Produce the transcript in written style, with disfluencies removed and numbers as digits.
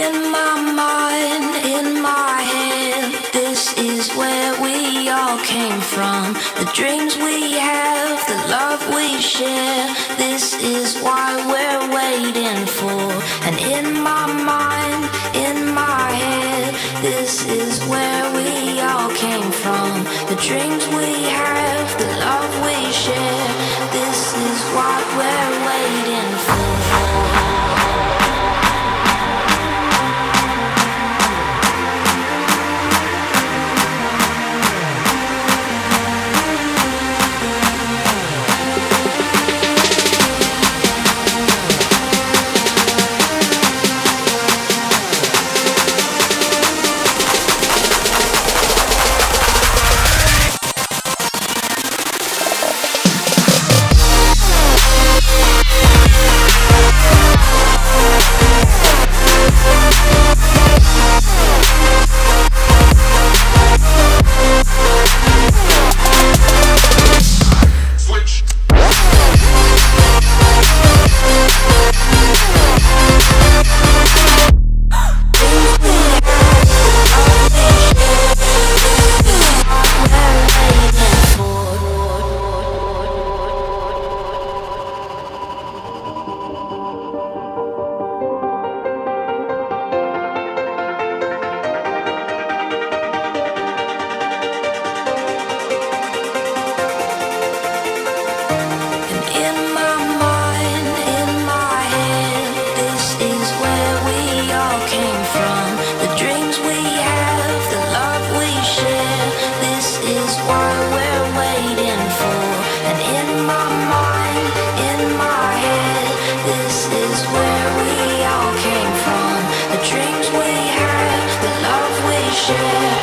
in my mind, in my head, this is where we all came from. The dreams we have, the love we share, this is why we're waiting for. And in my mind, in my head, this is where we all came from. The dreams we have, the love we share, this is what we're waiting for. Share.